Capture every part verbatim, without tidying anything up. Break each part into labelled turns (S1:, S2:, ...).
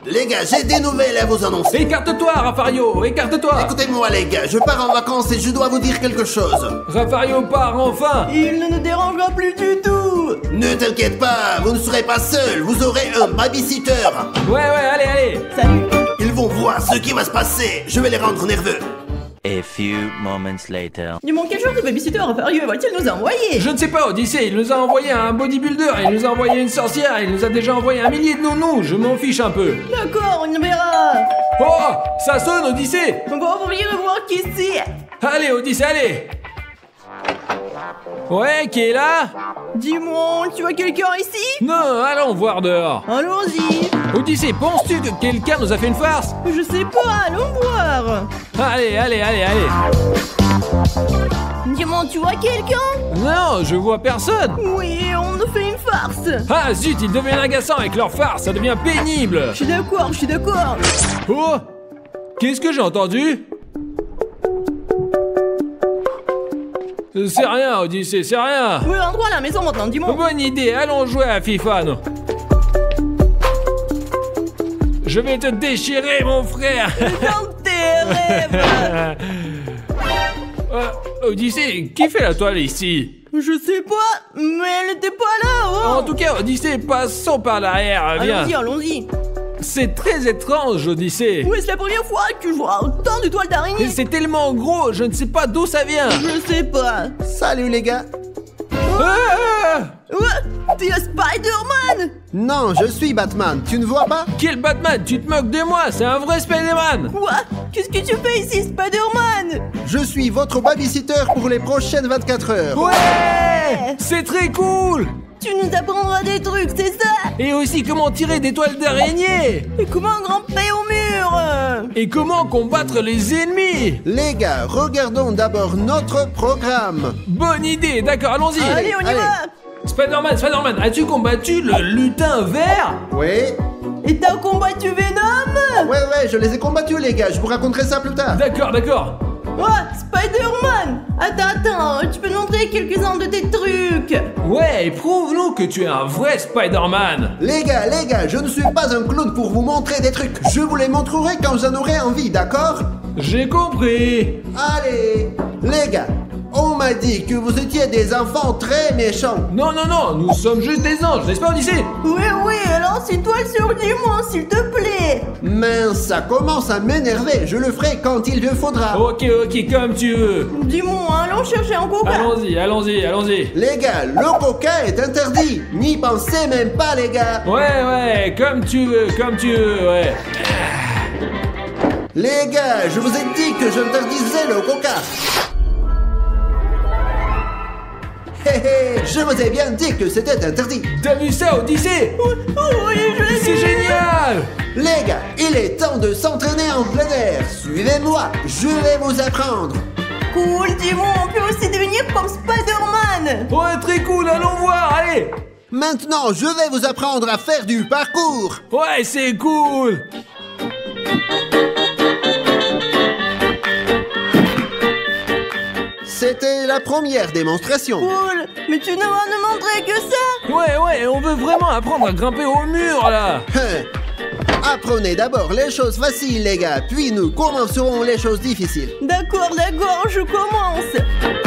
S1: Les gars, j'ai des nouvelles à vous annoncer.
S2: Écarte-toi, Raffario, écarte-toi.
S1: Écoutez-moi les gars, je pars en vacances et je dois vous dire quelque chose.
S2: Raffario part enfin.
S3: Il ne nous dérangera plus du tout.
S1: Ne t'inquiète pas, vous ne serez pas seul, vous aurez un babysitter.
S2: Ouais, ouais, allez, allez.
S3: Salut.
S1: Ils vont voir ce qui va se passer, je vais les rendre nerveux.
S4: A few moments later.
S3: Dis-moi, quel genre de babysitter Raffario va-t-il nous envoyer?
S2: Je ne sais pas, Odyssée, il nous a envoyé un bodybuilder, il nous a envoyé une sorcière, il nous a déjà envoyé un millier de nounous, je m'en fiche un peu.
S3: D'accord, on verra.
S2: Oh, ça sonne, Odyssée.
S3: On va ouvrir et voir qui c'est.
S2: Allez, Odyssée, allez. Ouais, qui est là?
S3: Dis-moi, tu vois quelqu'un ici?
S2: Non, allons voir dehors.
S3: Allons-y.
S2: Odyssée, penses-tu que quelqu'un nous a fait une farce?
S3: Je sais pas, allons voir.
S2: Allez, allez, allez, allez.
S3: Dis-moi, tu vois quelqu'un?
S2: Non, je vois personne.
S3: Oui, on nous fait une farce.
S2: Ah zut, ils deviennent agaçants avec leur farce, ça devient pénible.
S3: Je suis d'accord, je suis d'accord.
S2: Oh, qu'est-ce que j'ai entendu? C'est rien, Odyssée, c'est rien.
S3: Oui, endroit à la maison maintenant, dis-moi.
S2: Bonne idée, allons jouer à FIFA, non? Je vais te déchirer, mon frère.
S3: Dans tes rêves.
S2: euh, Odyssée, qui fait la toile ici?
S3: Je sais pas, mais elle était pas là, oh.
S2: En tout cas, Odyssée, passons par l'arrière, viens.
S3: Allons-y, allons-y.
S2: C'est très étrange, Odyssée.
S3: Oui, c'est la première fois que je vois autant de toiles d'araignée.
S2: C'est tellement gros, je ne sais pas d'où ça vient.
S3: Je sais pas.
S1: Salut les gars.
S2: Ah
S3: Ouais, t'es Spider-Man.
S1: Non, je suis Batman, tu ne vois pas?
S2: Quel Batman? Tu te moques de moi, c'est un vrai Spider-Man.
S3: Quoi? Qu'est-ce que tu fais ici, Spider-Man?
S1: Je suis votre babysitter pour les prochaines vingt-quatre heures.
S2: Ouais, c'est très cool.
S3: Tu nous apprendras des trucs, c'est ça?
S2: Et aussi comment tirer des toiles d'araignée.
S3: Et comment grimper au mur?
S2: Et comment combattre les ennemis.
S1: Les gars, regardons d'abord notre programme.
S2: Bonne idée, d'accord, allons-y.
S3: Allez, on y
S1: allez.
S3: va.
S2: Spider-Man, Spider-Man, as-tu combattu le lutin vert?
S1: Oui.
S3: Et t'as combattu Venom?
S1: Ouais, ouais, je les ai combattus les gars, je vous raconterai ça plus tard.
S2: D'accord, d'accord.
S3: Ouais, Spider-Man. Attends, attends, tu peux nous montrer quelques-uns de tes trucs?
S2: Ouais, prouve-nous que tu es un vrai Spider-Man.
S1: Les gars, les gars, je ne suis pas un clown pour vous montrer des trucs. Je vous les montrerai quand j'en aurai envie, d'accord?
S2: J'ai compris.
S1: Allez, les gars, on m'a dit que vous étiez des enfants très méchants.
S2: Non, non, non, nous sommes juste des anges, n'est-ce pas, Odyssée?
S3: Oui, oui, alors c'est toi sur dis-moi, s'il te plaît.
S1: Mince, ça commence à m'énerver. Je le ferai quand il le faudra.
S2: Ok, ok, comme tu veux.
S3: Dis-moi, allons chercher un coca.
S2: Allons-y, allons-y, allons-y.
S1: Les gars, le coca est interdit. N'y pensez même pas, les gars.
S2: Ouais, ouais, comme tu veux, comme tu veux, ouais.
S1: Les gars, je vous ai dit que j'interdisais le coca. Hé hé, je vous ai bien dit que c'était interdit.
S2: T'as vu ça, Odyssée?
S3: Oh, oui, je l'ai
S2: C'est
S3: vu.
S2: génial.
S1: Les gars, il est temps de s'entraîner en plein air. Suivez-moi, je vais vous apprendre.
S3: Cool, dis-moi, on peut aussi devenir comme Spider-Man.
S2: Ouais, très cool, allons voir, allez.
S1: Maintenant, je vais vous apprendre à faire du parcours.
S2: Ouais, c'est cool.
S1: C'était la première démonstration.
S3: Cool, mais tu ne vas nous montrer que ça.
S2: Ouais, ouais, on veut vraiment apprendre à grimper au mur, là.
S1: Hein. Apprenez d'abord les choses faciles, les gars, puis nous commencerons les choses difficiles.
S3: D'accord, d'accord, je commence.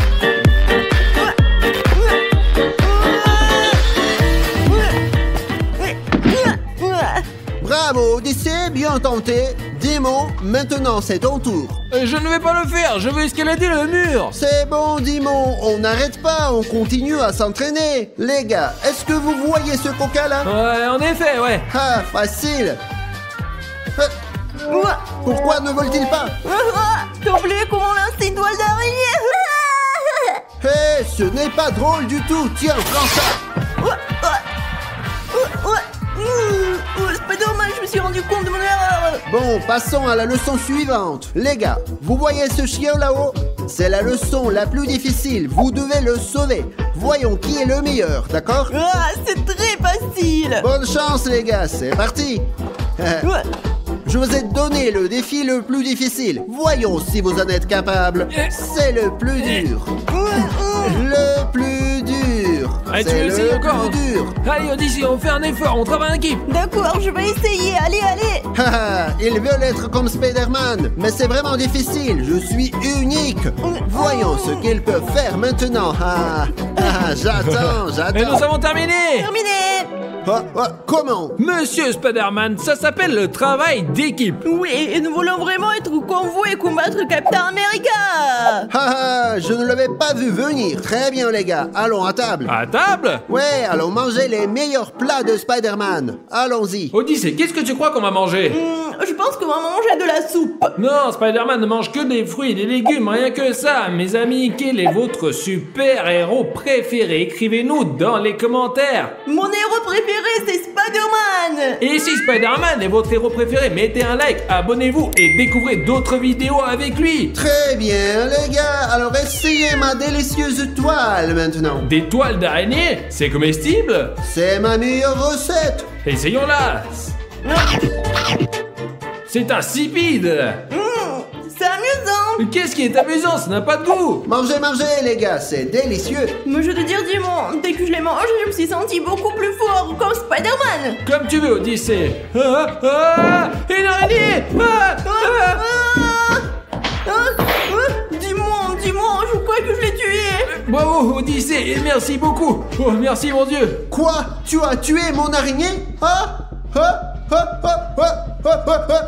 S1: Bravo, Odyssée, bien tenté. Dimon, maintenant c'est ton tour.
S2: Euh, Je ne vais pas le faire, je veux escalader le mur.
S1: C'est bon, Dimon, on n'arrête pas, on continue à s'entraîner. Les gars, est-ce que vous voyez ce coca là?
S2: Ouais, en effet, ouais.
S1: Ah, facile. Euh, Pourquoi ne vole-t-il pas?
S3: T'as oublié comment lancer une toile d'araignée?
S1: Hé, ce n'est pas drôle du tout. Tiens, prends ça.
S3: Spider-Man, je me suis rendu compte de mon erreur.
S1: Bon, passons à la leçon suivante. Les gars, vous voyez ce chien là-haut? C'est la leçon la plus difficile. Vous devez le sauver. Voyons qui est le meilleur, d'accord?
S3: Ah, c'est très facile.
S1: Bonne chance, les gars. C'est parti.
S3: Ouais.
S1: Je vous ai donné le défi le plus difficile. Voyons si vous en êtes capable. C'est le plus dur. Le plus dur.
S2: Allez, tu
S1: C'est
S2: veux essayer
S1: le
S2: encore?
S1: plus dur.
S2: Allez, Odyssée, on fait un effort, on travaille en équipe.
S3: D'accord, je vais essayer. Allez, allez.
S1: Haha, ils veulent être comme Spider-Man, mais c'est vraiment difficile, je suis unique. Voyons ce qu'ils peuvent faire maintenant. Ah, ah, j'attends,
S2: Et nous
S1: j'attends.
S2: avons terminé.
S3: Terminé.
S1: Ah, ah, comment?
S2: Monsieur Spider-Man, ça s'appelle le travail d'équipe.
S3: Oui, et nous voulons vraiment être comme vous et combattre Captain America.
S1: Ah, ah, je ne l'avais pas vu venir. Très bien les gars, allons à table.
S2: À table?
S1: Ouais, allons manger les meilleurs plats de Spider-Man. Allons-y.
S2: Odyssée, qu'est-ce que tu crois qu'on va manger?
S3: Hmm, je pense qu'on va manger de la soupe.
S2: Non, Spider-Man ne mange que des fruits et des légumes, rien que ça. Mes amis, quel est votre super-héros préféré? Écrivez-nous dans les commentaires.
S3: Mon héros préféré, c'est Spider-Man.
S2: Et si Spider-Man est votre héros préféré, mettez un like, abonnez-vous et découvrez d'autres vidéos avec lui.
S1: Très bien les gars, alors essayez ma délicieuse toile maintenant.
S2: Des toiles d'araignée? C'est comestible?
S1: C'est ma meilleure recette.
S2: Essayons-la. C'est insipide.
S3: Hmm, c'est amusant.
S2: Qu'est-ce qui est amusant? Ça n'a pas de goût.
S1: Mangez, mangez les gars, c'est délicieux.
S3: Mais je te dire, Dimon, dès que je l'ai mangé, je me suis senti beaucoup plus fort comme Spider-Man.
S2: Comme tu veux, Odyssée. Ah, ah, une araignée. Ah,
S3: Ah,
S2: ah.
S3: ah, ah, ah, Dimon, Dimon, je crois que je l'ai tué.
S2: Bravo, Odyssée, et merci beaucoup. Oh, merci, mon Dieu.
S1: Quoi? Tu as tué mon araignée? Ah? Ah? Ah? Ah? Ah? Ah?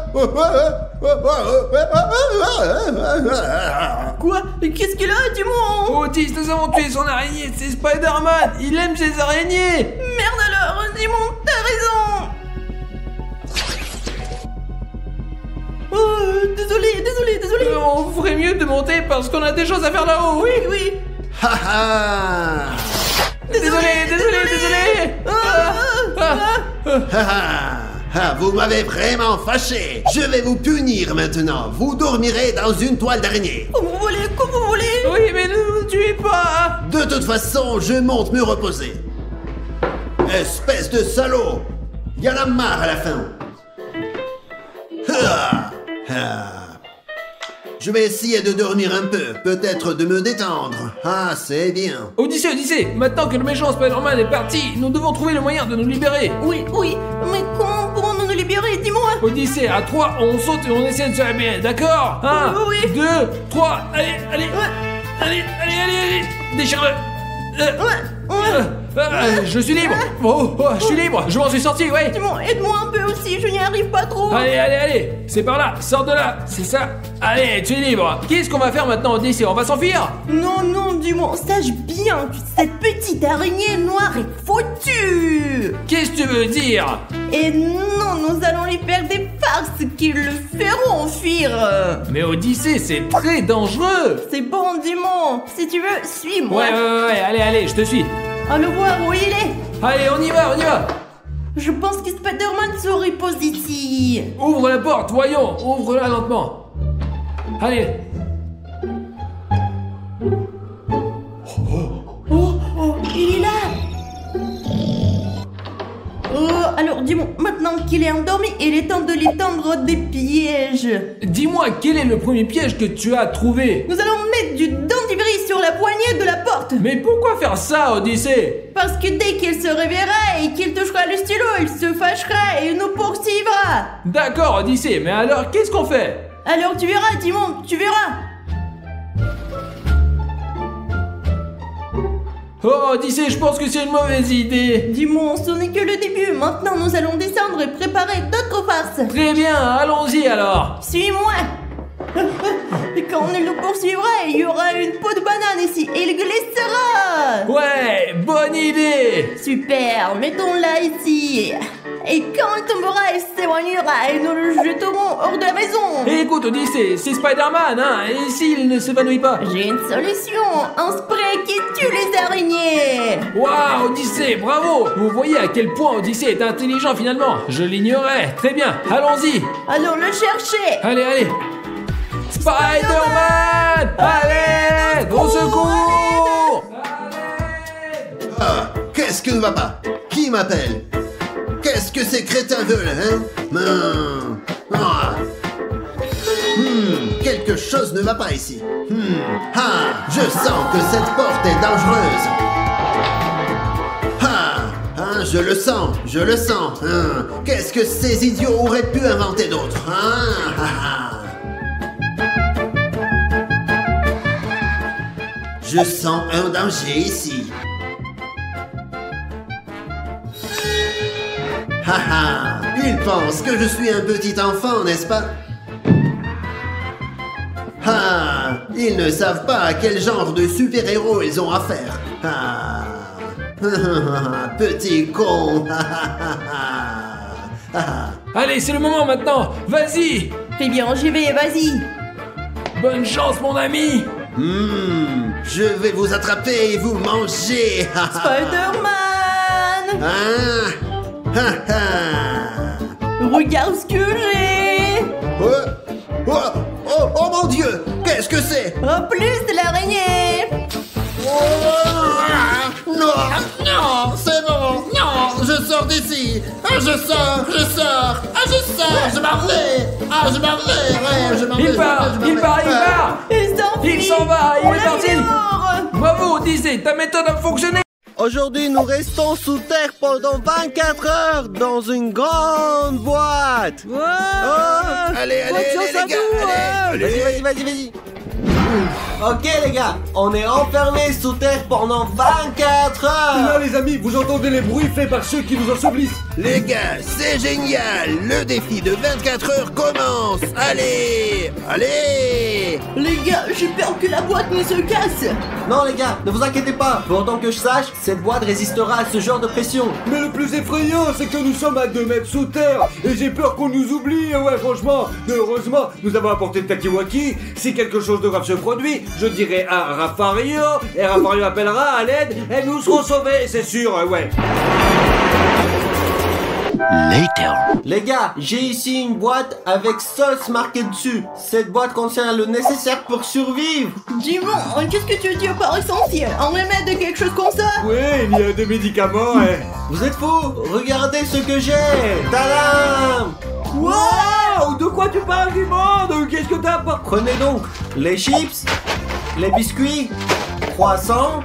S1: Ah?
S3: Quoi? Qu'est-ce qu'il a, Dimon?
S2: Odyssée, nous avons tué son araignée. C'est Spider-Man. Il aime ses araignées.
S3: Merde alors, Dimon, t'as raison. Oh, désolé, désolé, désolé.
S2: Euh, on ferait mieux de monter parce qu'on a des choses à faire là-haut.
S3: Oui, oui.
S1: Ah ah!
S2: Désolé, désolé, désolé.
S3: Ah, ah,
S2: Ah,
S3: ah.
S2: ah.
S1: Ah, ah, vous m'avez vraiment fâché. Je vais vous punir maintenant. Vous dormirez dans une toile d'araignée.
S3: Comme vous voulez, comme vous voulez.
S2: Oui, mais ne nous tuez pas.
S1: De toute façon, je monte me reposer. Espèce de salaud. Y en a marre à la fin. Ah, ah. Je vais essayer de dormir un peu, peut-être de me détendre. Ah, c'est bien.
S2: Odyssée, Odyssée, maintenant que le méchant Spider-Man est parti, nous devons trouver le moyen de nous libérer.
S3: Oui, oui, mais comment pourrons-nous nous libérer? Dis-moi.
S2: Odyssée, à trois, on saute et on essaie de se réveiller, d'accord? Un,
S3: Oui, oui.
S2: deux, trois, allez, allez,
S3: Ouais,
S2: allez, allez, allez, allez, déchire-le. Euh,
S3: ouais, ouais.
S2: euh, euh, je suis libre. Oh, oh, je suis libre, je m'en suis sorti, ouais.
S3: Dimon, aide-moi un peu aussi, je n'y arrive pas trop.
S2: Allez, allez, allez, c'est par là, sors de là, c'est ça. Allez, tu es libre. Qu'est-ce qu'on va faire maintenant, Odyssée? On va s'enfuir?
S3: Non, non, Dimon, sache bien que cette petite araignée noire est foutue.
S2: Qu'est-ce que tu veux dire?
S3: Et non, nous allons lui faire des farces qui le feront fuir.
S2: Mais Odyssée, c'est très dangereux.
S3: C'est bon, Dimon. Si tu veux, suis-moi.
S2: Ouais, ouais, ouais, ouais, allez, allez, je te suis.
S3: Allons voir où il est.
S2: Allez, on y va, on y va.
S3: Je pense que Spider-Man se repose ici.
S2: Ouvre la porte, voyons, ouvre-la lentement. Allez.
S3: Oh, oh, il est là. Oh, alors dis-moi, maintenant qu'il est endormi, il est temps de lui tendre des pièges.
S2: Dis-moi, quel est le premier piège que tu as trouvé?
S3: Nous allons mettre du dentifrice sur la poignée de la porte.
S2: Mais pourquoi faire ça, Odyssée?
S3: Parce que dès qu'il se réveillera et qu'il touchera le stylo, il se fâchera et nous poursuivra.
S2: D'accord, Odyssée, mais alors, qu'est-ce qu'on fait?
S3: Alors tu verras, Dimon, tu verras.
S2: Oh, Odyssée, je pense que c'est une mauvaise idée.
S3: Dimon, ce n'est que le début. Maintenant, nous allons descendre et préparer d'autres farces.
S2: Très bien, allons-y alors.
S3: Suis-moi. Et quand on nous poursuivra, il y aura une peau de banane ici et il glissera.
S2: Ouais, bonne idée.
S3: Super, mettons-la ici. Et quand il tombera, il s'éloignera et nous le jeterons hors de la maison.
S2: Et écoute, Odyssée, c'est Spider-Man, hein, et s'il ne s'évanouit pas?
S3: J'ai une solution, un spray qui tue les araignées.
S2: Waouh, Odyssée, bravo. Vous voyez à quel point Odyssée est intelligent finalement. Je l'ignorais. Très bien, allons-y.
S3: Allons le chercher.
S2: Allez, allez. Spider-Man! Allez! Au secours!
S1: Ah, qu'est-ce que ne va pas? Qui m'appelle? Qu'est-ce que ces crétins veulent, hein? Hmm. Ah. Hmm, quelque chose ne va pas ici. Hmm. Ah, je sens que cette porte est dangereuse. Ah, un je le sens, je le sens. Hein. Qu'est-ce que ces idiots auraient pu inventer d'autre, hein? Ah, ah. Je sens un danger ici. Haha, ils pensent que je suis un petit enfant, n'est-ce pas? Ah, ils ne savent pas à quel genre de super-héros ils ont affaire. Ah, petit con.
S2: Allez, c'est le moment maintenant. Vas-y.
S3: Eh bien, j'y vais, vas-y.
S2: Bonne chance, mon ami.
S1: Hmm, je vais vous attraper et vous manger.
S3: Spider-Man.
S1: Ah, ah, ah.
S3: Regarde ce que j'ai.
S1: Oh, oh, oh, oh mon Dieu, qu'est-ce que c'est?
S3: En plus de l'araignée.
S1: Oh, non, non, c'est bon, non, je sors d'ici. Ah, je sors, je sors, ah, je sors, je m'en vais. Ah, je m'en vais, ouais, je m'en vais.
S2: Il part,
S1: je m'en
S2: il
S1: vais.
S2: part, il part.
S3: Il s'enfuit.
S2: Il s'en va, il
S3: On
S2: est
S3: l'a
S2: parti.
S3: mis dehors.
S2: Bravo, Odyssée, ta méthode a fonctionné.
S5: Aujourd'hui, nous restons sous terre pendant vingt-quatre heures dans une grande boîte.
S1: Allez,
S5: Oh,
S1: allez,
S5: bonne
S1: allez,
S5: chance
S1: les
S5: à
S1: gars,
S5: vous,
S1: allez,
S5: hein.
S1: allez.
S5: Vas-y, vas-y, vas-y, vas-y. Ok les gars, on est enfermés sous terre pendant vingt-quatre heures.
S6: les amis, vous entendez les bruits faits par ceux qui nous ensevelissent.
S1: Les gars, c'est génial. Le défi de vingt-quatre heures commence. Allez, allez.
S3: Les gars, j'ai peur que la boîte ne se casse.
S5: Non les gars, ne vous inquiétez pas. Pour autant que je sache, cette boîte résistera à ce genre de pression.
S6: Mais le plus effrayant, c'est que nous sommes à deux mètres sous terre. Et j'ai peur qu'on nous oublie, ouais franchement. Mais heureusement, nous avons apporté le Takiwaki. Si quelque chose de grave se produit, je dirai à Raffario. Et Raffario appellera à l'aide. Et nous serons sauvés, c'est sûr, ouais.
S4: Later.
S5: Les gars, j'ai ici une boîte avec sauce marquée dessus. Cette boîte contient le nécessaire pour survivre.
S3: Dis-moi, qu'est-ce que tu dis par essentiel? Un remède de quelque chose comme ça?
S6: Oui, il y a des médicaments, ouais.
S5: Vous êtes fous? Regardez ce que j'ai. Tadam!
S6: Wow, de quoi tu parles du monde? Qu'est-ce que t'as pas...
S5: Prenez donc les chips, les biscuits, croissants,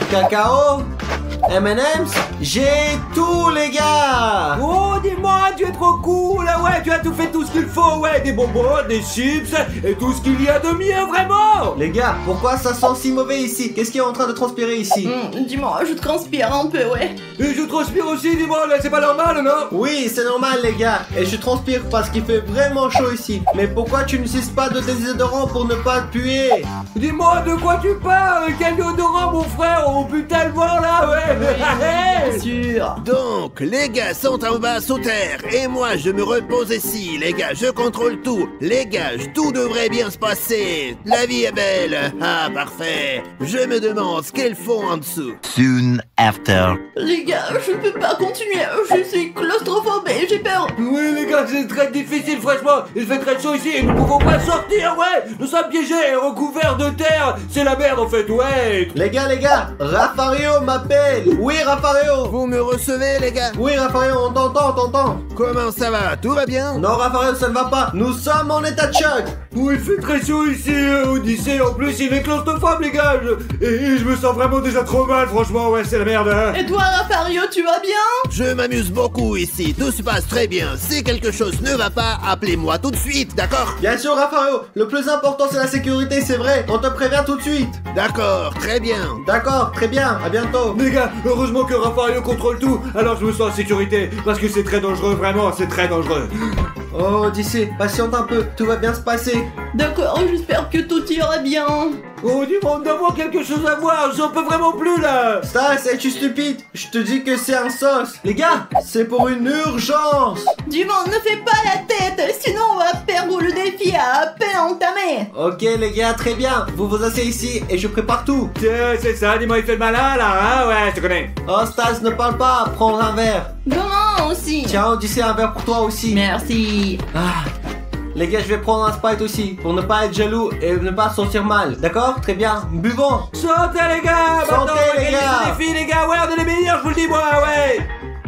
S5: cacao, M and M's. J'ai tout les gars.
S6: Oh, dis-moi, tu es trop cool, ah ouais, tu as tout fait tout ce qu'il faut, ouais, des bonbons, des chips, et tout ce qu'il y a de mieux, vraiment.
S5: Les gars, pourquoi ça sent si mauvais ici? Qu'est-ce qui est en train de transpirer ici?
S3: Hum, dis-moi, je transpire un peu, ouais.
S6: Et je transpire aussi, dis-moi, là, c'est pas normal, non?
S5: Oui, c'est normal les gars. Et je transpire parce qu'il fait vraiment chaud ici. Mais pourquoi tu n'utilises pas de désodorant pour ne pas puer?
S6: Dis-moi, de quoi tu parles? Quel déodorant, mon frère? On pue tellement, là, ouais.
S3: Bien sûr.
S1: Donc, les gars sont en bas sous terre et moi je me repose ici. Les gars, je contrôle tout. Les gars, tout devrait bien se passer. La vie est belle. Ah, parfait. Je me demande ce qu'ils font en dessous.
S4: Soon after.
S3: Les gars, je ne peux pas continuer. Je suis claustrophobe et j'ai peur.
S6: Oui, les gars, c'est très difficile, franchement. Il fait très chaud ici et nous pouvons pas sortir, ouais. Nous sommes piégés et recouverts de terre. C'est la merde, en fait, ouais.
S5: Les gars, les gars, Raffario m'appelle. Oui, Raffario.
S1: Vous me recevez, les gars?
S5: Oui, Raffario, on t'entend, on t'entend.
S1: Comment ça va? Tout va bien?
S5: Non, Raffario, ça ne va pas. Nous sommes en état de choc.
S6: Oui, il fait très chaud ici, euh, Odyssée. En plus, il est claustrophobe, les gars. Je- Et, et je me sens vraiment déjà trop mal, franchement, ouais, c'est la merde, hein.
S3: Et toi, Raffario, tu vas bien?
S1: Je m'amuse beaucoup ici. Tout se passe très bien. Si quelque chose ne va pas, appelez-moi tout de suite, d'accord?
S5: Bien sûr, Raffario. Le plus important, c'est la sécurité, c'est vrai. On te prévient tout de suite.
S1: D'accord, très bien.
S5: D'accord, très bien. À bientôt.
S6: Les gars, heureusement que Raffario contrôle tout, alors je me sens en sécurité, parce que c'est très dangereux, vraiment, c'est très dangereux.
S5: Oh, Odyssée, patiente un peu. Tout va bien se passer.
S3: D'accord, j'espère que tout ira bien.
S6: Oh, dis-moi, on doit avoir quelque chose à voir, j'en peux vraiment plus, là.
S5: Stas, es-tu stupide? Je te dis que c'est un sauce. Les gars, c'est pour une urgence.
S3: Dis-moi, ne fais pas la tête, sinon on va perdre le défi à peine entamé.
S5: Ok, les gars, très bien. Vous vous asseyez ici et je prépare tout.
S6: Tiens, c'est ça, dis-moi, il fait le malin, là, hein, ouais, je te connais.
S5: Oh, Stas, ne parle pas. Prends un verre.
S3: Demain aussi.
S5: Tiens, Odyssée, un verre pour toi aussi.
S3: Merci.
S5: Ah. Les gars, je vais prendre un Sprite aussi, pour ne pas être jaloux et ne pas se sentir mal. D'accord? Très bien. Buvons.
S6: Santé, les gars.
S5: Santé,
S6: Maintenant, on va
S5: les
S6: gagner
S5: gars.
S6: ce défi, les gars, ouais, on est les meilleurs, je vous le dis, moi, ouais.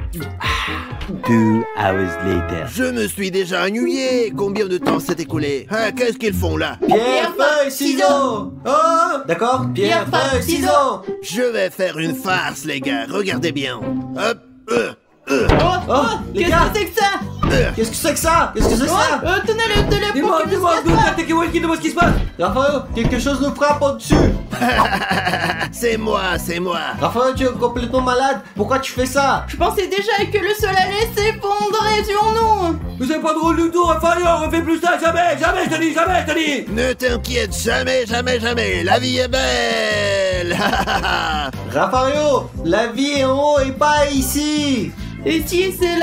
S4: Two hours later.
S1: Je me suis déjà ennuyé. Combien de temps s'est écoulé? Ah, qu'est-ce qu'ils font là?
S5: Pierre, feuille, ciseaux. Oh, d'accord? Pierre,
S3: Pierre,
S5: feuille,
S3: feuille,
S5: ciseaux.
S1: Je vais faire une farce, les gars. Regardez bien. Hop. Euh. Euh,
S3: Oh, oh,
S5: les
S3: qu'est-ce
S5: gars.
S3: que c'est que ça?
S1: euh.
S5: Qu'est-ce que c'est que ça? Qu'est-ce que c'est que
S3: Oh,
S5: ça?
S3: euh, tenez le téléphone
S6: Dis-moi,
S3: qui ne
S6: dis-moi,
S3: se casse
S6: d'où
S3: pas.
S6: t'as Takewaki, dis-moi ce qui se passe.
S5: Raphaël, quelque chose nous frappe au-dessus.
S1: C'est moi, c'est moi.
S5: Raphaël, tu es complètement malade. Pourquoi tu fais ça?
S3: Je pensais déjà que le sol allait s'effondrer sur nous.
S6: Mais c'est pas drôle du tout, Raphaël, on refait plus ça, jamais, jamais, je te dis, jamais, je te dis.
S1: Ne t'inquiète jamais, jamais, jamais. La vie est belle.
S5: Raphaël, la vie est en haut et pas ici.
S3: Et si c'est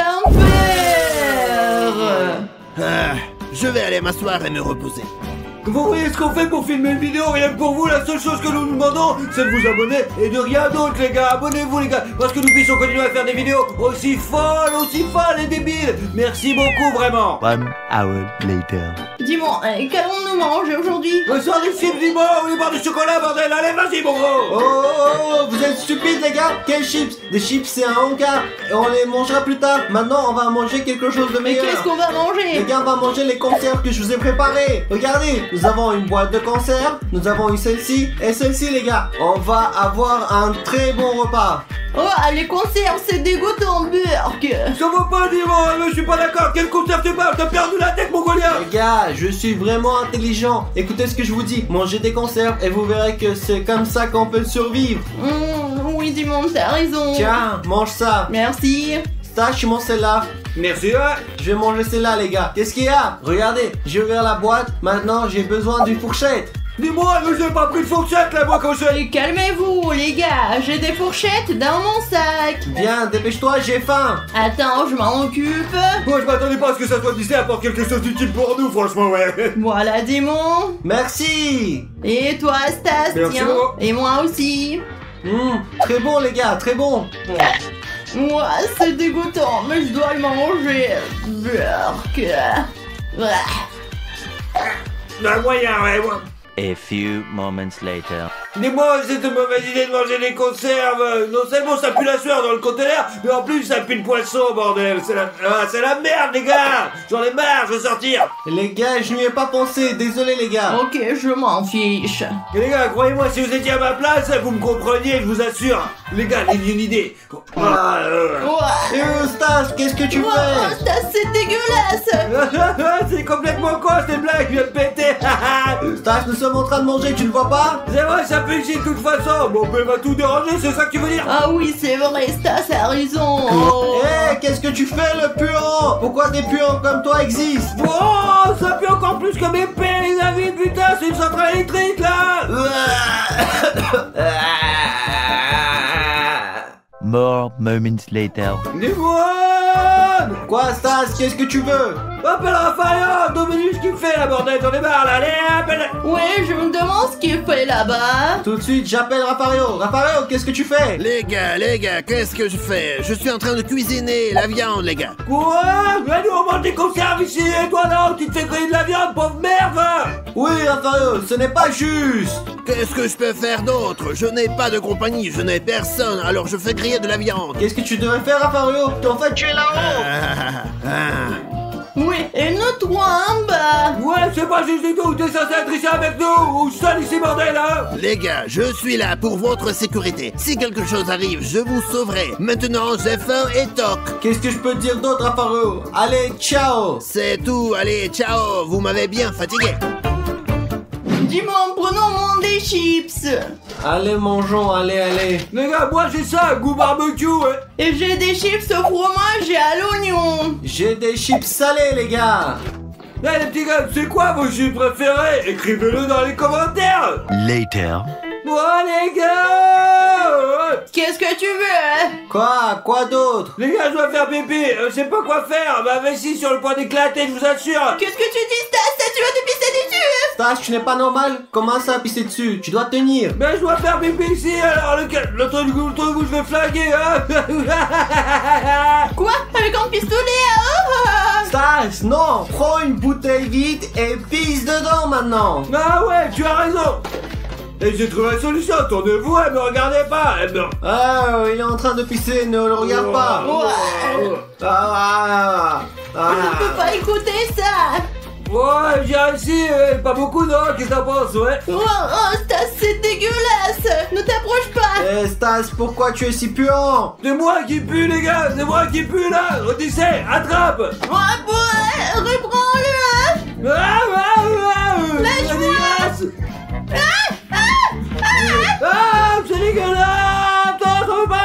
S3: l'enfer?
S1: Ah, je vais aller m'asseoir et me reposer.
S6: Vous voyez ce qu'on fait pour filmer une vidéo, rien que pour vous, la seule chose que nous nous demandons, c'est de vous abonner et de rien d'autre, les gars. Abonnez-vous, les gars, parce que nous puissions continuer à faire des vidéos aussi folles, aussi folles et débiles. Merci beaucoup, vraiment.
S4: One hour later.
S3: Dis-moi, euh, qu'allons-nous manger aujourd'hui?
S6: Le soir des chips, dis-moi, ou les barres de chocolat, bordel. Allez, vas-y, mon gros.
S5: Oh, oh, oh, vous êtes stupides, les gars. Quels chips? Des chips, c'est un encart. Et on les mangera plus tard. Maintenant, on va manger quelque chose de
S3: Mais
S5: meilleur.
S3: qu'est-ce qu'on va
S5: Les
S3: manger?
S5: gars, on va manger les conserves que je vous ai préparées. Regardez, nous avons une boîte de conserves, nous avons eu celle-ci et celle-ci, les gars. On va avoir un très bon repas.
S3: Oh, ah, les conserves, c'est dégoûtant, Burk.
S6: Ça va pas, dis-moi, mais je suis pas d'accord. Quel concert tu parles? T'as perdu la tête, mongolien.
S5: Les gars, je suis vraiment intelligent. Écoutez ce que je vous dis. Mangez des conserves et vous verrez que c'est comme ça qu'on peut survivre.
S3: Mmh, oui, dis-moi, t'as raison.
S5: Tiens, mange ça.
S3: Merci.
S5: Stache, tu manges celle-là.
S6: Merci, ouais.
S5: Je vais manger celle-là, les gars. Qu'est-ce qu'il y a? Regardez, j'ai ouvert la boîte. Maintenant, j'ai besoin d'une fourchette.
S6: Dis-moi, mais j'ai pas pris de fourchette, là, moi, quand je...
S3: Et calmez-vous, les gars. J'ai des fourchettes dans mon sac.
S5: Viens, dépêche-toi, j'ai faim.
S3: Attends, je m'en occupe.
S6: Moi, je m'attendais pas à ce que ça soit Disney apporte quelque chose d'utile pour nous, franchement, ouais.
S3: Voilà, démon.
S5: Merci.
S3: Et toi, Stas,
S6: Merci,
S3: tiens.
S6: maman.
S3: Et moi aussi.
S5: Hum, très bon, les gars, très bon.
S3: Moi, c'est dégoûtant, mais je dois le manger. Burk. Ouais.
S6: Non, moyen, ouais, ouais.
S4: A few moments later.
S6: Dis-moi, c'est une mauvaise idée de manger des conserves. Non seulement ça pue la sueur dans le conteneur, mais en plus ça pue le poisson, bordel. C'est la... Ah, c'est la merde, les gars. J'en ai marre, je veux sortir.
S5: Les gars, je n'y ai pas pensé. Désolé, les gars.
S3: Ok, je m'en fiche.
S6: Et les gars, croyez-moi, si vous étiez à ma place, vous me compreniez, je vous assure. Les gars, j'ai une idée. Ah, euh...
S3: Ouais.
S5: Et euh, Stas, qu'est-ce que tu
S3: Wow,
S5: fais?
S3: Stas, c'est dégueulasse.
S6: c'est complètement con, cette blague vient de péter.
S5: Stas, nous sommes en train de manger, tu ne vois pas?
S6: C'est vrai, ça pue ici de toute façon. Bon, on va tout déranger, c'est ça que tu veux dire?
S3: Ah oui, c'est vrai, Stas a raison.
S5: Hé, qu'est-ce que tu fais, le puant? Pourquoi des puants comme toi existent?
S6: Oh, ça pue encore plus que mes pères, les amis, putain, c'est une centrale électrique, là.
S4: More moments later.
S6: Dis-moi.
S5: Quoi, Stas, qu'est-ce que tu veux?
S6: Appelle Raphaël, deux minutes, ce qu'il fait, la bordel, j'en ai marre, là, allez, appelle.
S3: Ouais, je me demande ce qu'il fait là-bas.
S5: Tout de suite, j'appelle Raphaël. Raphaël, qu'est-ce que tu fais?
S1: Les gars, les gars, qu'est-ce que je fais? Je suis en train de cuisiner la viande, les gars.
S6: Quoi? Mais nous, on mange des conserves ici, et toi, non, tu te fais griller de la viande, pauvre merde.
S5: Oui, Raphaël, ce n'est pas juste.
S1: Qu'est-ce que je peux faire d'autre? Je n'ai pas de compagnie, je n'ai personne, alors je fais griller de la viande.
S5: Qu'est-ce que tu devrais faire, Raphaël? En fait, tu es là-haut.
S1: Ah, ah.
S3: Oui, et nous trois en bas.
S6: Ouais, c'est pas juste du tout, t'es censé être ici avec nous, ou seul ici, bordel, hein.
S1: Les gars, je suis là pour votre sécurité. Si quelque chose arrive, je vous sauverai. Maintenant, j'ai faim et toc.
S5: Qu'est-ce que je peux te dire d'autre, Raphaël? Allez, ciao.
S1: C'est tout, allez, ciao, vous m'avez bien fatigué.
S3: Dis-moi, prenons moins des chips.
S5: Allez, mangeons, allez, allez.
S6: Les gars, moi j'ai ça, goût barbecue, ouais.
S3: Et j'ai des chips au fromage et à l'oignon.
S5: J'ai des chips salés, les gars.
S6: Eh les petits gars, c'est quoi vos chips préférés? Écrivez-le dans les commentaires.
S4: Later.
S6: Bon les gars.
S3: Qu'est-ce que tu veux?
S5: Quoi? Quoi d'autre?
S6: Les gars, je dois faire pipi, euh, je sais pas quoi faire. Ma vessie sur le point d'éclater, je vous assure.
S3: Qu'est-ce que tu dis, Stas? Tu vas te pisser dessus?
S5: Stas, tu n'es pas normal? Comment ça, pisser dessus? Tu dois tenir.
S6: Mais je dois faire pipi ici, alors lequel? Le truc où le truc où je vais flinguer, hein.
S3: Quoi? Avec un pistolet? Oh.
S5: Stas, non. Prends une bouteille vide et pisse dedans maintenant.
S6: Ah ouais, tu as raison. Et j'ai trouvé la solution, tournez-vous, elle me regardez pas, elle me...
S5: Ah, il est en train de pisser, ne le regarde pas.
S3: Ouais.
S5: Ah, ah,
S3: Je
S5: ah.
S3: ne peux pas écouter ça.
S6: Ouais, j'ai réussi, euh, pas beaucoup, non? Qu'est-ce que t'en penses, ouais?
S3: Oh, oh, Stas, c'est dégueulasse. Ne t'approche pas.
S5: Eh Stas, pourquoi tu es si puant?
S6: C'est moi qui pue, les gars! C'est moi qui pue, là! Odyssée, attrape!
S3: Oh, ouais, reprends-le.
S6: Ah, ah, ah,
S3: Lâche-moi.
S6: c'est dégueulasse. Ah, ah, ah, ah, c'est dégueulasse! T'en pas!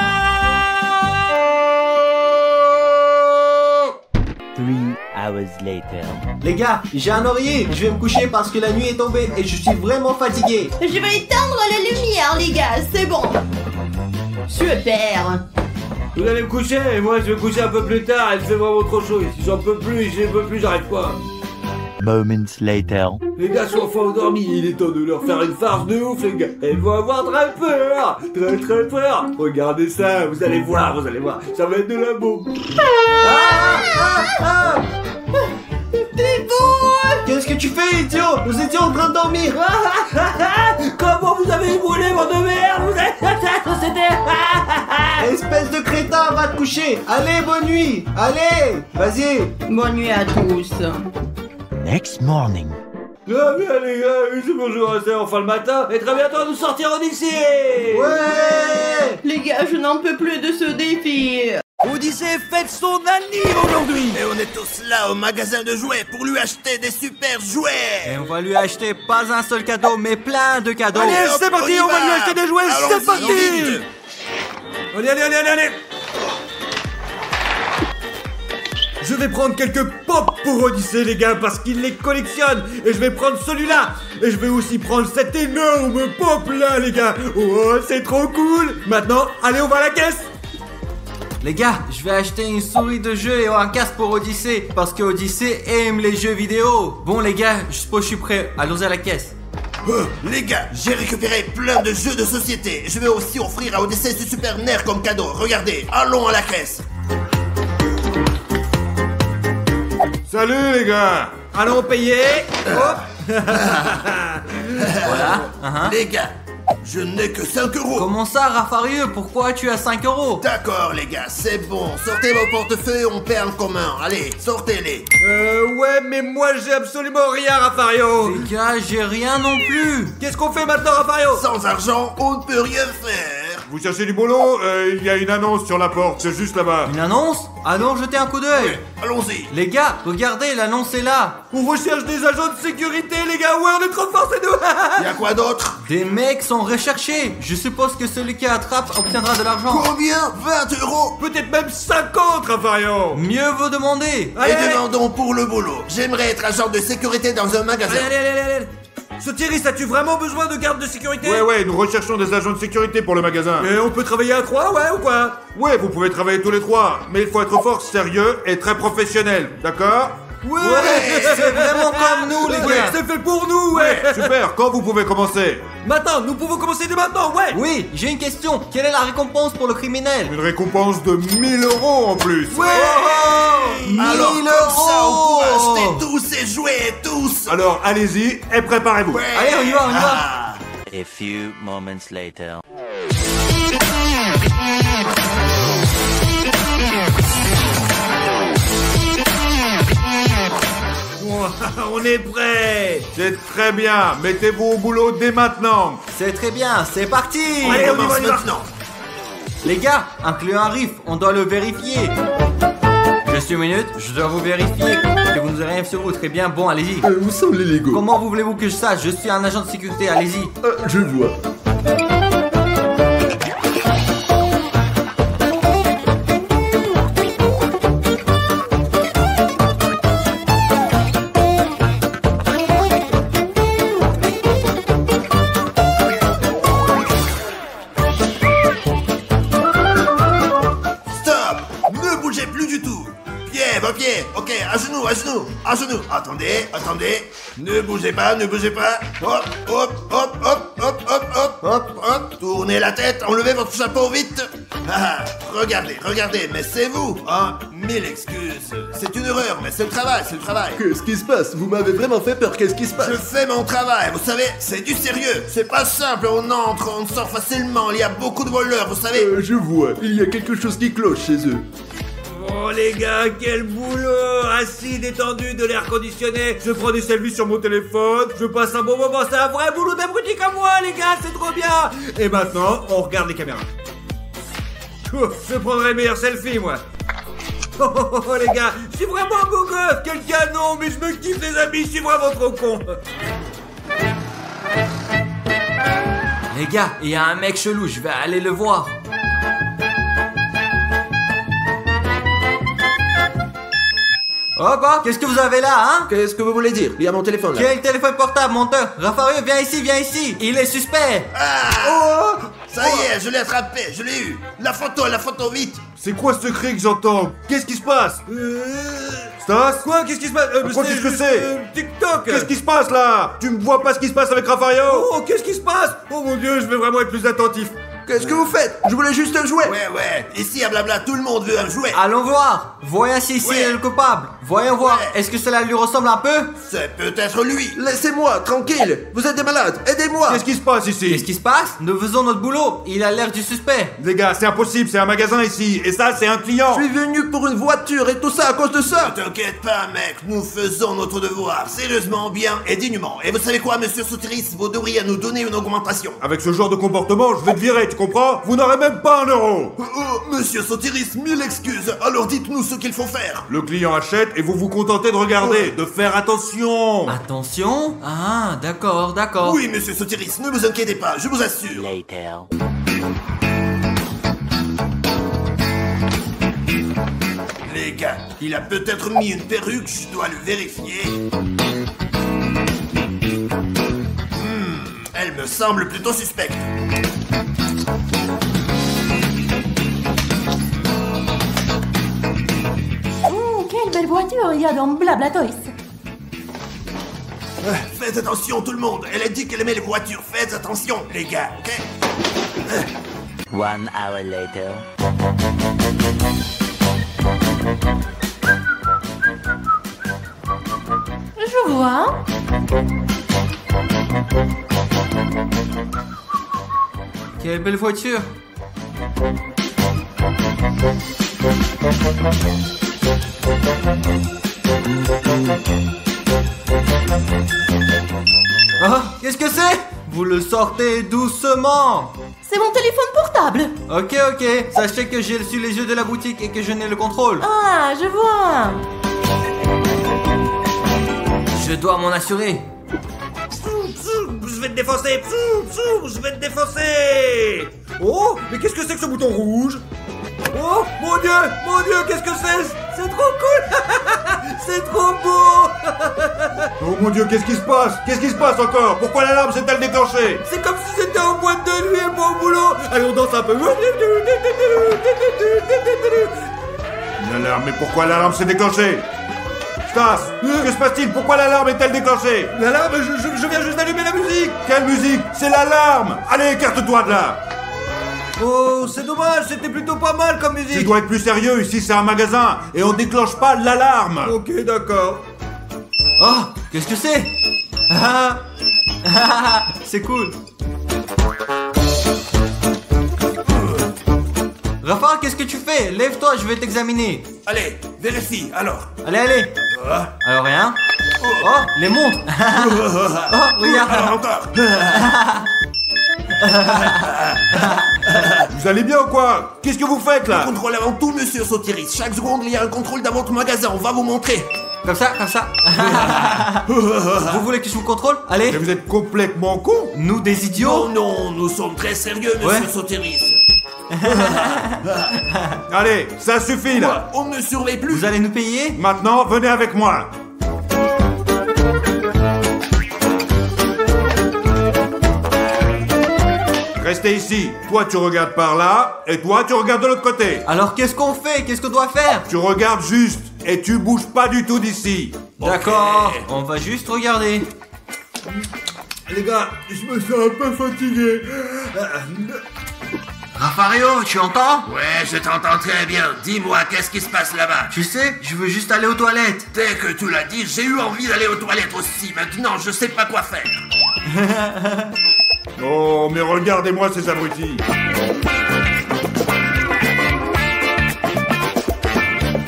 S4: Three hours later.
S5: Les gars, j'ai un oreiller, je vais me coucher parce que la nuit est tombée et je suis vraiment fatigué.
S3: Je vais éteindre la lumière, les gars, c'est bon. Super.
S6: Vous allez me coucher et moi je vais me coucher un peu plus tard, il fait vraiment trop chaud ici, j'en peux plus, j'en peux plus, j'arrive pas.
S4: Moments later.
S6: Les gars sont enfin endormis, il est temps de leur faire une farce de ouf les gars. Elles vont avoir très peur, très très peur. Regardez ça, vous allez voir, vous allez voir, ça va être de la bombe. Ah, ah, ah.
S3: T'es bon.
S5: Qu'est-ce que tu fais, idiot? Nous étions en train de dormir.
S6: Comment vous avez brûlé mon de merde? Vous êtes c'était...
S5: Espèce de crétin, va te coucher. Allez, bonne nuit. Allez, vas-y.
S3: Bonne nuit à tous.
S4: Next morning.
S6: Ah bien les gars, c'est bonjour, c'est enfin le matin, et très bientôt nous sortirons d'ici.
S5: Ouais.
S3: Les gars, je n'en peux plus de ce défi.
S1: Odyssée fête son anniv aujourd'hui. Et on est tous là au magasin de jouets pour lui acheter des super jouets.
S5: Et on va lui acheter pas un seul cadeau, mais plein de cadeaux.
S6: Allez,
S1: hop,
S6: c'est parti,
S1: on y
S6: on va
S1: va.
S6: lui acheter des jouets, c'est
S1: Allons-y,
S6: parti.
S1: vite.
S6: Allez, allez, allez, allez, allez. Je vais prendre quelques pop pour Odyssée les gars parce qu'il les collectionne. Et je vais prendre celui-là. Et je vais aussi prendre cet énorme pop là les gars. Oh c'est trop cool. Maintenant allez on va à la caisse.
S5: Les gars, je vais acheter une souris de jeu et un casque pour Odyssée parce que Odyssée aime les jeux vidéo. Bon les gars, je suppose que je suis prêt. Allons à la caisse.
S1: Oh, les gars, j'ai récupéré plein de jeux de société. Je vais aussi offrir à Odyssée du Super N E R comme cadeau. Regardez, allons à la caisse.
S6: Salut les gars. Allons payer. Hop.
S5: Voilà. Uh-huh.
S1: Les gars, je n'ai que cinq euros.
S5: Comment ça, Rafarieux? Pourquoi tu as cinq euros?
S1: D'accord les gars, c'est bon. Sortez vos portefeuilles, on paie en commun. Allez, sortez-les.
S6: Euh ouais mais moi j'ai absolument rien Rafario.
S5: Les gars, j'ai rien non plus.
S6: Qu'est-ce qu'on fait maintenant Rafario?
S1: Sans argent, on ne peut rien faire.
S7: Vous cherchez du boulot? Euh, il y a une annonce sur la porte, c'est juste là-bas.
S5: Une annonce? Allons jeter un coup d'œil.
S1: Ouais, allons-y.
S5: Les gars, regardez, l'annonce est là.
S6: On recherche des agents de sécurité les gars. Ouais on est trop forts c'est nous.
S1: Y a quoi d'autre?
S5: Des mecs sont recherchés. Je suppose que celui qui attrape obtiendra de l'argent.
S1: Combien? vingt euros.
S6: Peut-être même cinquante Rafario.
S5: Mieux vaut demander.
S6: Allez,
S1: Et
S6: allez.
S1: demandons pour le boulot. J'aimerais être agent de sécurité dans un magasin.
S6: Allez, allez, allez, allez. Ce Thierry, as-tu vraiment besoin de garde de sécurité?
S7: Ouais, ouais, nous recherchons des agents de sécurité pour le magasin.
S6: Et on peut travailler à trois, ouais, ou quoi?
S7: Ouais, vous pouvez travailler tous les trois, mais il faut être fort, sérieux et très professionnel, d'accord?
S6: Ouais,
S5: C'est vraiment comme nous, les
S6: Ouais,
S5: gars.
S6: c'est fait pour nous, ouais.
S7: Super, quand vous pouvez commencer?
S6: Maintenant, nous pouvons commencer dès maintenant, ouais.
S5: Oui, j'ai une question. Quelle est la récompense pour le criminel?
S7: Une récompense de mille euros en plus.
S6: Ouais.
S1: Alors
S5: mille
S1: comme ça, on pourra
S5: euros.
S1: acheter tous ces jouets, tous.
S7: Alors allez-y et préparez-vous.
S1: Ouais.
S5: Allez, on y va, on y va.
S1: Ah.
S4: A few moments later.
S6: On est prêt.
S7: C'est très bien, mettez-vous au boulot dès maintenant.
S5: C'est très bien, c'est parti.
S6: Allez,
S1: On
S6: on y va,
S1: commence
S5: Ah,
S6: on y va.
S1: maintenant.
S5: Les gars, un client arrive, on doit le vérifier. Juste une minute, je dois vous vérifier que vous n'avez rien sur vous. Très bien, bon, allez-y.
S8: Euh, où sont les Legos?
S5: Comment vous voulez-vous que je sache? Je suis un agent de sécurité, allez-y.
S8: Euh, je vois.
S1: Stop. Ne bougez plus du tout. Pied, vos pieds. Ok, à genoux, à genoux, à genoux. Attendez, attendez. Ne bougez pas, ne bougez pas. Hop, hop, hop, hop, hop, hop, hop, hop, hop. Tournez la tête, enlevez votre chapeau vite. Ah, regardez, regardez, mais c'est vous. Ah, mille excuses. C'est une erreur, mais c'est le travail, c'est le travail.
S8: Qu'est-ce qui se passe? Vous m'avez vraiment fait peur, qu'est-ce qui se passe?
S1: Je fais mon travail, vous savez, c'est du sérieux. C'est pas simple, on entre, on sort facilement, il y a beaucoup de voleurs, vous savez.
S8: Euh, je vois, il y a quelque chose qui cloche chez eux.
S6: Oh les gars, quel boulot! Assis, détendu, de l'air conditionné, je prends des selfies sur mon téléphone, je passe un bon moment, c'est un vrai boulot d'abruti comme moi les gars, c'est trop bien! Et maintenant, on regarde les caméras. Oh, je prendrai le meilleur selfie moi! Oh, oh, oh, oh les gars, je suis vraiment un beau gosse! Quel canon, mais je me kiffe les amis, je suis vraiment trop con!
S5: Les gars, il y a un mec chelou, je vais aller le voir. Oh quoi? Qu'est-ce que vous avez là, hein?
S8: Qu'est-ce que vous voulez dire? Il y a mon téléphone là.
S5: Quel téléphone portable, menteur? Raffario, viens ici, viens ici. Il est suspect.
S1: Ah!
S8: Oh!
S1: Ça y est, je l'ai attrapé, je l'ai eu. La photo, la photo, vite.
S7: C'est quoi ce cri que j'entends? Qu'est-ce qui se passe?
S6: Euh...
S7: Stas?
S6: Quoi? Qu'est-ce qui se passe? Euh,
S7: Quoi, qu'est-ce que
S6: juste,
S7: c'est?
S6: euh, TikTok!
S7: Qu'est-ce qui se passe là? Tu me vois pas ce qui se passe avec Raffario?
S6: Oh, qu'est-ce qui se passe? Oh mon dieu, je vais vraiment être plus attentif.
S8: Qu'est-ce que vous faites? Je voulais juste le jouer.
S1: Ouais, ouais, ici à Blabla, tout le monde veut un jouet.
S5: Allons voir. Voyons si c'est
S1: Ouais.
S5: le coupable. Voyons voir.
S1: Ouais.
S5: Est-ce que cela lui ressemble un peu?
S1: C'est peut-être lui.
S8: Laissez-moi, tranquille. Vous êtes des malades. Aidez-moi.
S7: Qu'est-ce qui se passe ici?
S5: Qu'est-ce qui se passe? Nous faisons notre boulot. Il a l'air du suspect.
S7: Les gars, c'est impossible, c'est un magasin ici, et ça, c'est un client.
S8: Je suis venu pour une voiture et tout ça à cause de ça.
S1: Ne t'inquiète pas, mec, nous faisons notre devoir, sérieusement, bien et dignement. Et vous savez quoi, monsieur Sotiris, vous devriez nous donner une augmentation.
S7: Avec ce genre de comportement, je vais te virer, tu comprends? Vous n'aurez même pas un euro.
S1: Oh, oh, monsieur Sotiris, mille excuses, alors dites-nous ce qu'il faut faire.
S7: Le client achète et vous vous contentez de regarder, de faire attention.
S5: Attention. Ah, d'accord, d'accord.
S1: Oui, monsieur Sotiris, ne vous inquiétez pas, je vous assure.
S4: Later.
S1: Les gars, il a peut-être mis une perruque, je dois le vérifier. Hmm, elle me semble plutôt suspecte.
S3: Oh, quelle belle voiture il y a dans Blabla Toys.
S1: Euh, Faites attention tout le monde, elle a dit qu'elle aimait les voitures, faites attention les gars, ok?
S4: One hour later.
S3: Je vois.
S5: Quelle belle voiture. Ah, qu'est-ce que c'est? Vous le sortez doucement.
S3: C'est mon téléphone portable.
S5: Ok, ok. Sachez que j'ai reçu les yeux de la boutique et que je n'ai le contrôle.
S3: Ah, je vois.
S5: Je dois m'en assurer.
S6: Psou, psou, je vais te défoncer. Psou, psou, je vais te défoncer. Oh, mais qu'est-ce que c'est que ce bouton rouge? Oh, mon dieu, mon dieu, qu'est-ce que c'est? C'est trop cool. C'est trop beau.
S7: Oh mon dieu, qu'est-ce qui se passe? Qu'est-ce qui se passe encore? Pourquoi l'alarme s'est-elle déclenchée?
S6: C'est comme si c'était en boîte de nuit et pas au boulot. Allez, on danse un peu.
S7: L'alarme, mais pourquoi l'alarme s'est déclenchée? Stas, que se passe-t-il? Pourquoi l'alarme est-elle déclenchée?
S6: L'alarme, je, je, je viens juste d'allumer la musique.
S7: Quelle musique? C'est l'alarme! Allez, écarte-toi de là!
S6: Oh, c'est dommage, c'était plutôt pas mal comme
S7: Tu
S6: musique.
S7: dois être plus sérieux, ici c'est un magasin, et on déclenche pas l'alarme!
S6: Ok, d'accord.
S5: Oh, qu'est-ce que c'est? Ah, ah, c'est cool. Rafa, qu'est-ce que tu fais? Lève-toi, je vais t'examiner.
S1: Allez, vérifie, alors.
S5: Allez, allez.
S1: Ah.
S5: Alors rien. Oh, les montres. Oh, regarde.
S1: Alors encore.
S7: Vous allez bien ou quoi? Qu'est-ce que vous faites là?
S1: Contrôle avant tout, monsieur Sotiris. Chaque seconde, il y a un contrôle dans votre magasin, on va vous montrer.
S5: Comme ça, comme ça. Vous voulez que je vous contrôle? Allez.
S7: Mais vous êtes complètement con!
S5: Nous des
S1: Non,
S5: idiots?
S1: non, nous sommes très sérieux, monsieur
S5: Ouais.
S1: Sotiris.
S7: Allez, ça suffit là!
S1: On ne surveille plus.
S5: Vous allez nous payer?
S7: Maintenant, venez avec moi! Restez ici. Toi, tu regardes par là, et toi, tu regardes de l'autre côté.
S5: Alors qu'est-ce qu'on fait? Qu'est-ce qu'on doit faire?
S7: Tu regardes juste, et tu bouges pas du tout d'ici.
S5: D'accord, on va juste regarder.
S6: Les gars, je me sens un peu fatigué.
S5: Rafario, tu entends?
S1: Ouais, je t'entends très bien. Dis-moi, qu'est-ce qui se passe là-bas?
S5: Tu sais, je veux juste aller aux toilettes.
S1: Dès que tu l'as dit, j'ai eu envie d'aller aux toilettes aussi. Maintenant, je sais pas quoi faire.
S7: Oh, mais regardez-moi ces abrutis.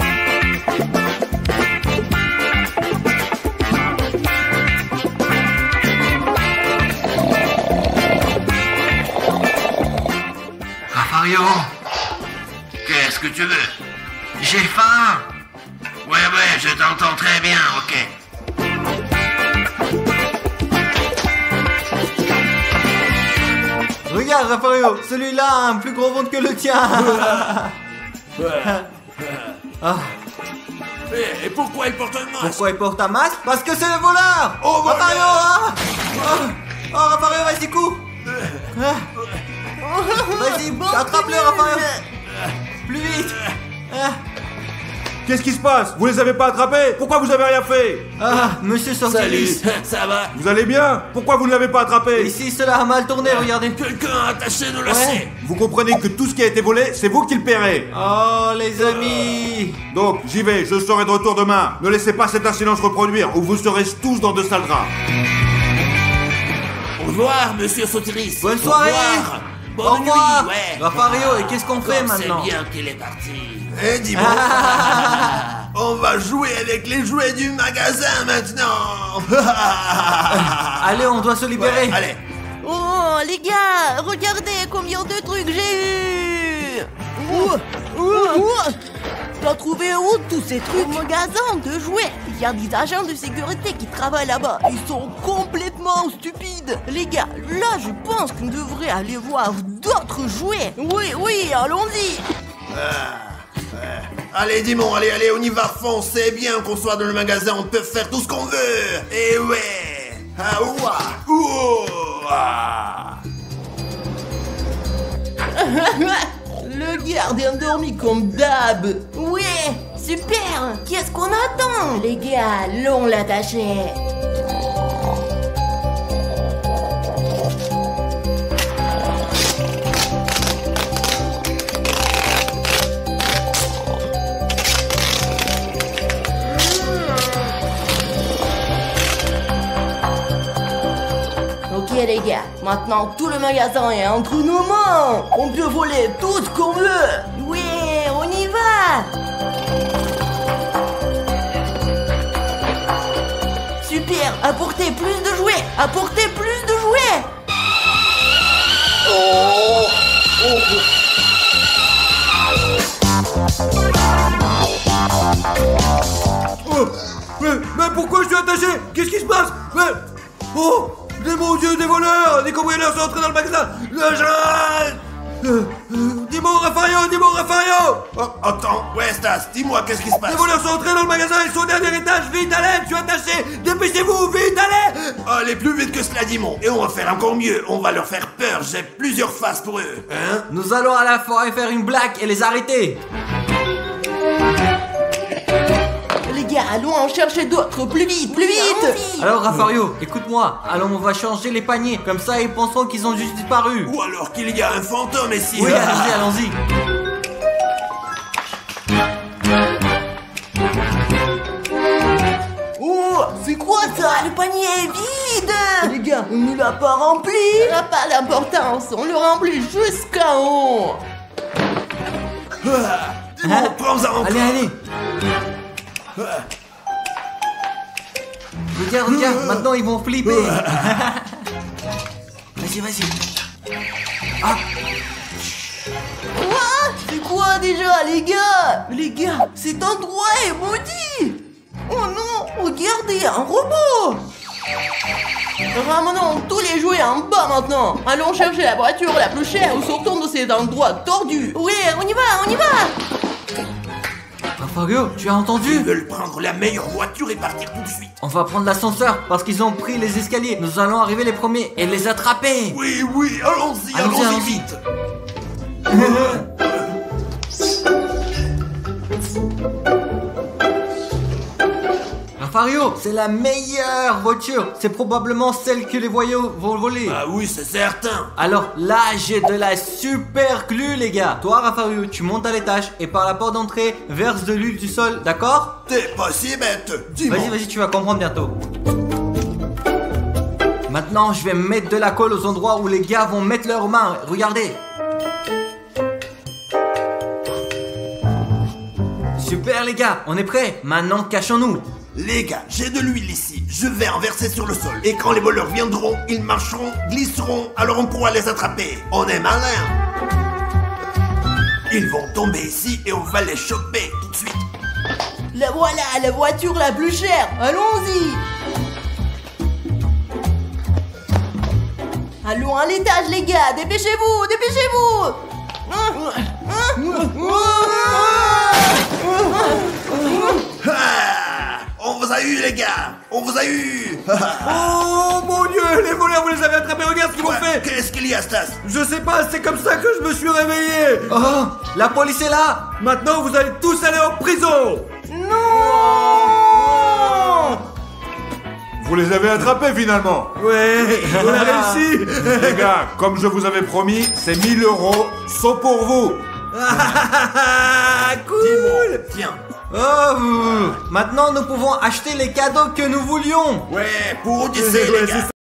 S1: tu veux. J'ai faim. Ouais, ouais, je t'entends très bien, ok.
S5: Regarde, Raffario, celui-là a un plus gros ventre que le tien. Ah.
S1: Et, et pourquoi il porte un masque?
S5: Pourquoi il porte un masque? Parce que c'est le voleur.
S1: Oh, voleur.
S5: Raffario, ah. Oh, oh, Raffario, vas-y, cours. Ah. Vas-y, attrape-le, Raffario. Plus vite. Ah.
S7: Qu'est-ce qui se passe? Vous les avez pas attrapés? Pourquoi vous avez rien fait?
S5: Ah, monsieur Sorcelis.
S1: Ça va?
S7: Vous allez bien? Pourquoi vous ne l'avez pas attrapé?
S5: Ici, cela a mal tourné, regardez.
S1: Quelqu'un a attaché nos
S5: Ouais.
S1: lacets.
S7: Vous comprenez que tout ce qui a été volé, c'est vous qui le paierez.
S5: Oh, les amis.
S7: Donc, j'y vais, je serai de retour demain. Ne laissez pas cet incident se reproduire ou vous serez tous dans de sales draps.
S1: Au revoir, monsieur Sotiris.
S5: Bonne soirée.
S1: Au revoir. Bonne
S5: Au revoir.
S1: nuit, ouais.
S5: Raffario, et qu'est-ce qu'on fait
S1: Comme
S5: maintenant?
S1: C'est bien qu'il est parti.
S8: Eh, dis-moi. On va jouer avec les jouets du magasin maintenant.
S5: Allez, on doit se libérer.
S8: Ouais, allez.
S3: Oh, les gars, regardez combien de trucs j'ai eu. Ouh, ouh, ouh. T'as trouvé où tous ces trucs? Au magasin de jouets. Il y a des agents de sécurité qui travaillent là-bas. Ils sont complètement stupides. Les gars, là, je pense qu'on devrait aller voir d'autres jouets. Oui, oui, allons-y.
S8: Allez, Dimon, allez, allez, on y va, fonce. C'est bien qu'on soit dans le magasin, on peut faire tout ce qu'on veut. Et ouais. Ah, ouah. Ouah.
S3: Le garde est endormi comme d'hab. Ouais, super. Qu'est-ce qu'on attend? Les gars, l'on l'attachait. Ok les gars, maintenant tout le magasin est entre nos mains. On peut voler tout ce qu'on veut. Ouais, on y va. Super, apportez plus de jouets. Apportez plus de jouets.
S8: Oh. Oh.
S6: Oh, mais, mais pourquoi je suis attaché? Qu'est-ce qui se passe? Mais, oh, des mon Dieu, des voleurs, des cambrioleurs sont entrés dans le magasin. Le jeune. Euh, euh, dis-moi Raffario, dis-moi Raffario.
S8: Oh, attends, ouais, Stas, dis-moi, qu'est-ce qui se passe?
S6: Les voleurs sont entrés dans le magasin, ils sont au dernier étage. Vite, allez, je suis attaché. Dépêchez-vous, vite, allez.
S8: Allez, plus vite que cela, Dimon. Et on va faire encore mieux, on va leur faire peur. J'ai plusieurs faces pour eux, hein?
S5: Nous allons à la forêt faire une blague et les arrêter.
S3: Les gars, allons en chercher d'autres. Plus vite, plus vite.
S5: Alors Raffario, écoute-moi. Alors on va changer les paniers. Comme ça ils penseront qu'ils ont juste disparu.
S8: Ou alors qu'il y a un fantôme ici.
S5: Oui, allons-y, allons-y.
S3: Oh, c'est quoi ça? Le panier est vide. Les gars, on ne l'a pas rempli. Ça n'a pas d'importance. On le remplit jusqu'en haut.
S8: Dimon, prends-en encore.
S5: Allez, allez. Regarde, regarde, maintenant ils vont flipper. Vas-y, vas-y.
S3: Quoi? C'est quoi déjà, les gars? Les gars, cet endroit est maudit. Oh non, regardez, un robot. Ramenons tous les jouets en bas maintenant. Allons chercher la voiture la plus chère ou sortons de cet endroit tordu. Oui, on y va, on y va.
S5: Raffario, tu as entendu?
S8: Ils veulent prendre la meilleure voiture et partir tout de suite.
S5: On va prendre l'ascenseur parce qu'ils ont pris les escaliers. Nous allons arriver les premiers et les attraper.
S8: Oui, oui, allons-y,
S5: Allons-y,
S8: allons-y
S5: allons-y.
S8: vite.
S5: Raffario, c'est la meilleure voiture. C'est probablement celle que les voyous vont voler.
S8: Ah oui, c'est certain.
S5: Alors là, j'ai de la super glu, les gars. Toi, Raffario, tu montes à l'étage et par la porte d'entrée, verse de l'huile du sol, d'accord?
S8: T'es pas si bête. Dis-moi.
S5: Vas-y, vas-y, tu vas comprendre bientôt. Maintenant, je vais mettre de la colle aux endroits où les gars vont mettre leurs mains. Regardez. Super, les gars, on est prêts. Maintenant, cachons-nous.
S8: Les gars, j'ai de l'huile ici. Je vais en verser sur le sol. Et quand les voleurs viendront, ils marcheront, glisseront, alors on pourra les attraper. On est malin. Ils vont tomber ici et on va les choper tout de suite.
S3: La voilà, la voiture la plus chère. Allons-y. Allons à l'étage, les gars. Dépêchez-vous, dépêchez-vous.
S8: Ah, on vous a eu, les gars. On vous a eu.
S6: Oh mon Dieu, les voleurs, vous les avez attrapés, regarde ce qu'ils m'ont fait.
S8: Qu'est-ce qu'il y a, Stas?
S6: Je sais pas, c'est comme ça que je me suis réveillé.
S5: Oh, la police est là.
S6: Maintenant, vous allez tous aller en prison.
S3: Non.
S7: Vous les avez attrapés finalement.
S6: Ouais, on a réussi.
S7: Les gars, comme je vous avais promis, ces mille euros sont pour vous.
S6: Cool.
S8: Tiens.
S5: Oh, maintenant nous pouvons acheter les cadeaux que nous voulions.
S8: Ouais, pour Odyssée,
S6: Ouais,
S8: les
S6: c'est
S8: gars.
S6: ça.